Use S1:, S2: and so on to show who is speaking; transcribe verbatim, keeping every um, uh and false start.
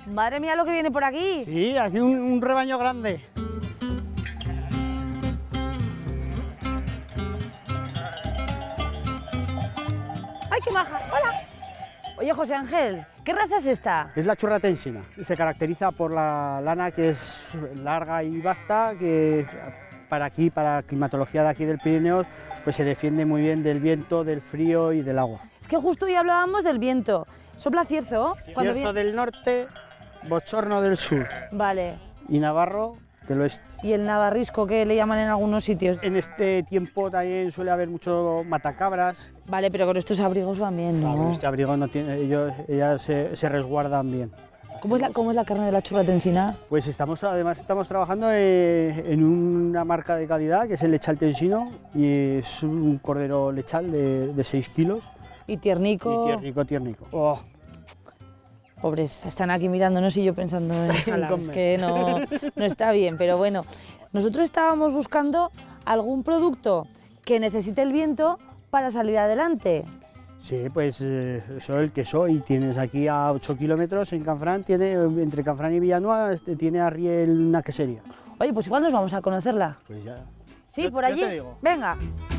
S1: Madre mía lo que viene por aquí.
S2: Sí, aquí un, un rebaño grande.
S1: ¡Ay, qué maja! ¡Hola! Oye, José Ángel, ¿qué raza es esta?
S2: Es la churra tensina y se caracteriza por la lana que es larga y vasta, que para aquí, para la climatología de aquí del Pirineo, pues se defiende muy bien del viento, del frío y del agua.
S1: Es que justo hoy hablábamos del viento. Sopla Cierzo. Cuando
S2: Cierzo
S1: viene...
S2: del norte, Bochorno del sur
S1: Vale.
S2: y Navarro del oeste.
S1: ¿Y el navarrisco, que le llaman en algunos sitios?
S2: En este tiempo también suele haber mucho matacabras.
S1: Vale, pero con estos abrigos van bien, ¿no?
S2: Claro, este abrigo no tiene, ellos, ellas se, se resguardan bien.
S1: ¿Cómo es, la, ¿Cómo es la carne de la churra tensina?
S2: Pues estamos, además estamos trabajando en, en una marca de calidad que es el lechal tensino y es un cordero lechal de, de seis kilos.
S1: Y tiernico.
S2: Y tiernico, tiernico.
S1: Oh. Pobres, están aquí mirándonos y yo pensando en jalar, es que no, no está bien, pero bueno. Nosotros estábamos buscando algún producto que necesite el viento para salir adelante.
S2: Sí, pues eh, eso el queso, y tienes aquí a ocho kilómetros en Canfrán, tiene, entre Canfrán y Villanueva, tiene a Riel una quesería.
S1: Oye, pues igual nos vamos a conocerla.
S2: Pues ya.
S1: ¿Sí?
S2: Yo-
S1: ¿Por
S2: yo
S1: allí?
S2: te digo.
S1: Venga.